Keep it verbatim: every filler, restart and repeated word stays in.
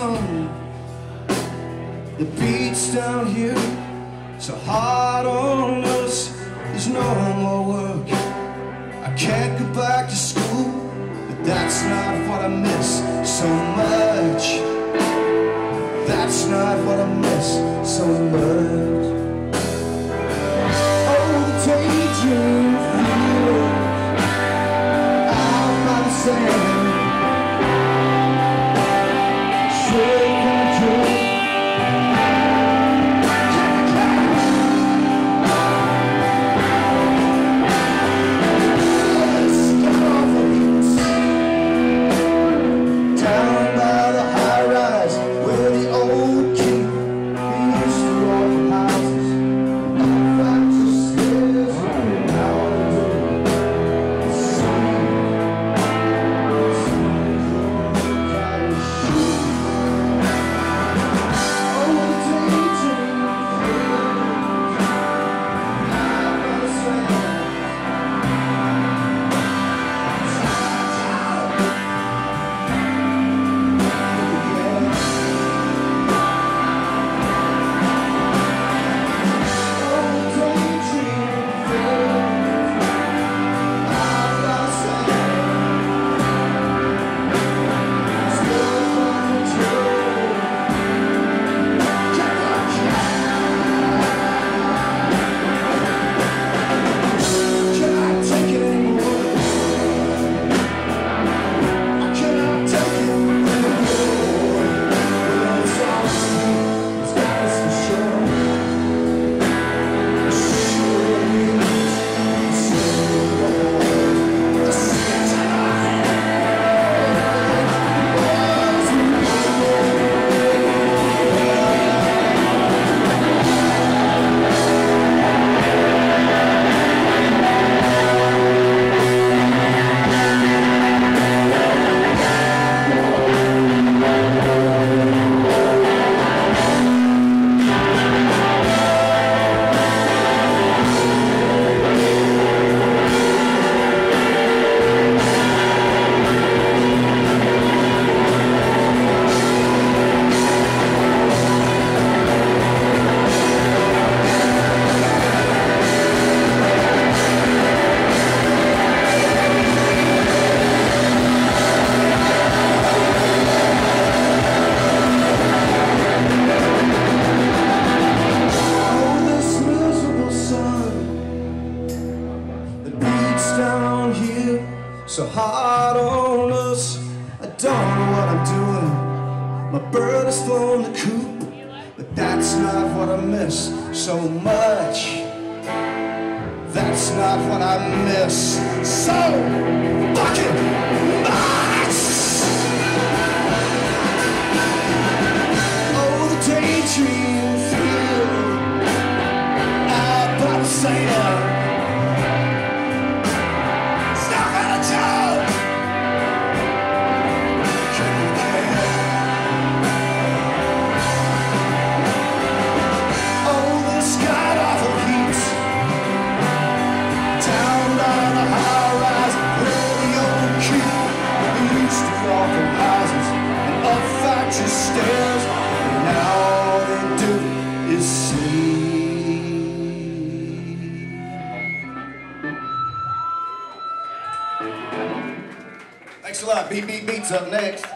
sun that beats down here so hard on us. There's no more work. I can't go back to school, but that's not what I miss so much. That's not what I miss so much. Oh, the daydream feels out by the sand. Down here so hard on us. I don't know what I'm doing. My bird has flown the coop, but that's not what I miss so much. That's not what I miss so fucking much. Oh, the daydream field out by the sand. Stairs, and now all they do is sleep. Thanks a lot. Beat Beat Beats up next.